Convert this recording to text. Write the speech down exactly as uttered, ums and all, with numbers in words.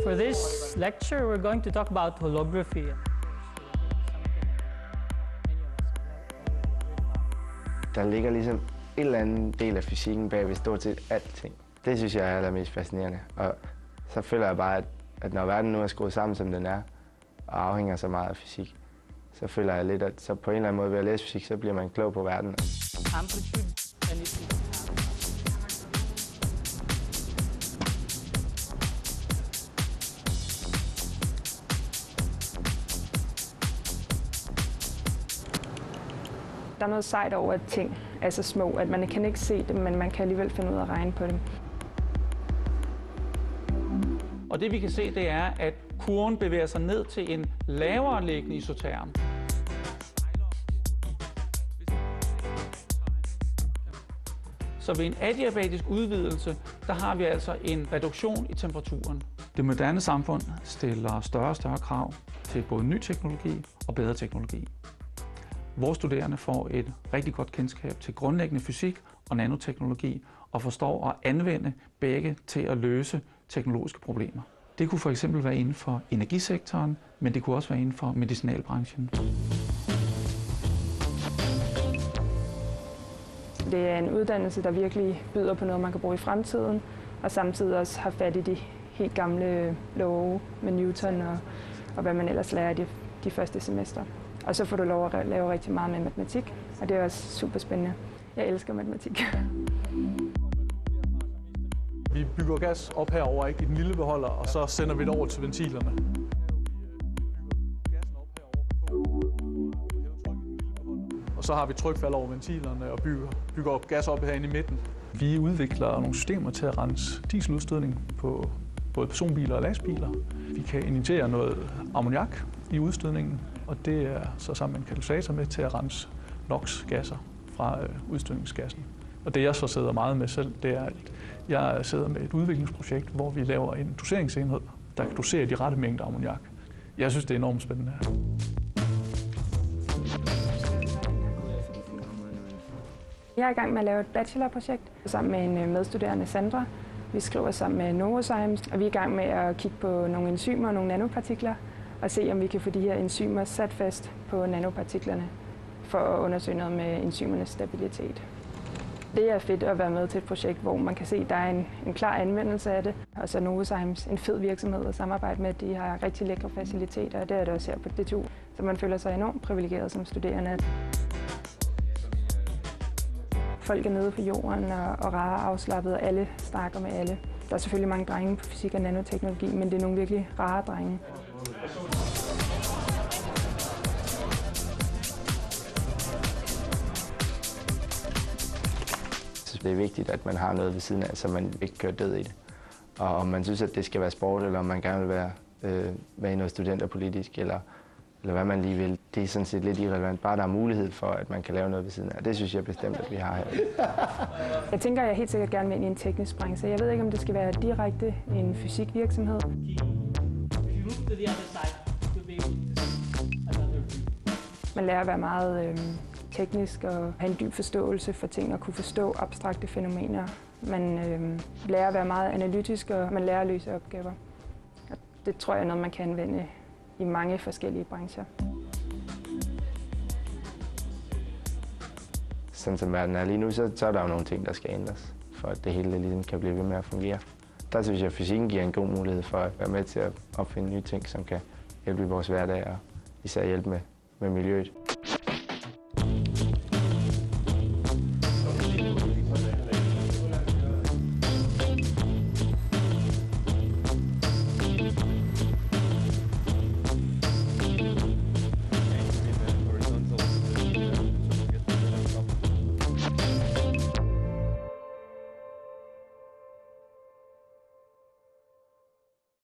For this lecture, we're going to talk about holography. Der ligger ligesom en eller anden del af fysikken bag ved stort set alting. Det synes jeg er allermest fascinerende. Og så føler jeg bare, at, at når verden nu er skruet sammen, som den er, og afhænger så meget af fysik, så føler jeg lidt, at så på en eller anden måde ved at læse fysik, så bliver man klog på verden. Amplitude and it Der er noget sejt over, at ting er så små, at man kan ikke se dem, men man kan alligevel finde ud af at regne på dem. Og det vi kan se, det er, at kurven bevæger sig ned til en lavere liggende isoterm. Så ved en adiabatisk udvidelse, der har vi altså en reduktion i temperaturen. Det moderne samfund stiller større og større krav til både ny teknologi og bedre teknologi. Vores studerende får et rigtig godt kendskab til grundlæggende fysik og nanoteknologi og forstår at anvende begge til at løse teknologiske problemer. Det kunne for eksempel være inden for energisektoren, men det kunne også være inden for medicinalbranchen. Det er en uddannelse, der virkelig byder på noget, man kan bruge i fremtiden, og samtidig også har fat i de helt gamle love med Newton og, og hvad man ellers lærer de, de første semester. Og så får du lov at lave rigtig meget med matematik, og det er også super spændende. Jeg elsker matematik. Vi bygger gas op herover ikke, i den lille beholder, og så sender vi det over til ventilerne. Og så har vi trykfald over ventilerne og bygger, bygger op gas op herinde i midten. Vi udvikler nogle systemer til at rense dieseludstødning på både personbiler og lastbiler. Vi kan injicere noget ammoniak i udstødningen, og det er så sammen med en katalysator med til at rense NOx-gasser fra øh, udstødningsgassen. Og det jeg så sidder meget med selv, det er, at jeg sidder med et udviklingsprojekt, hvor vi laver en doseringsenhed, der kan dosere de rette mængder ammoniak. Jeg synes, det er enormt spændende. Jeg er i gang med at lave et bachelorprojekt sammen med en medstuderende, Sandra. Vi skriver sammen med Novozymes, og vi er i gang med at kigge på nogle enzymer og nogle nanopartikler, og se, om vi kan få de her enzymer sat fast på nanopartiklerne, for at undersøge noget med enzymernes stabilitet. Det er fedt at være med til et projekt, hvor man kan se, at der er en, en klar anvendelse af det. Og så Novozymes, en fed virksomhed at samarbejde med. De har rigtig lækre faciliteter, og det er det også her på D T U. Så man føler sig enormt privilegeret som studerende. Folk er nede på jorden og, og rare afslappet, og alle snakker med alle. Der er selvfølgelig mange drenge på fysik og nanoteknologi, men det er nogle virkelig rare drenge. Det er vigtigt, at man har noget ved siden af, så man ikke kører død i det. Og om man synes, at det skal være sport, eller om man gerne vil være, øh, være i noget studenterpolitisk, eller, eller hvad man lige vil, det er sådan set lidt irrelevant. Bare der er mulighed for, at man kan lave noget ved siden af. Det synes jeg bestemt, at vi har her. Jeg tænker, at jeg helt sikkert gerne vil ind i en teknisk branche. Jeg ved ikke, om det skal være direkte en fysikvirksomhed. Man lærer at være meget øh, teknisk og have en dyb forståelse for ting og kunne forstå abstrakte fænomener. Man øh, lærer at være meget analytisk, og man lærer at løse opgaver. Og det tror jeg er noget, man kan anvende i mange forskellige brancher. Sådan som verden er lige nu, så, så er der jo nogle ting, der skal ændres, for at det hele ligesom kan blive ved med at fungere. Der synes jeg, at fysikken giver en god mulighed for at være med til at opfinde nye ting, som kan hjælpe i vores hverdag og især hjælpe med, med miljøet.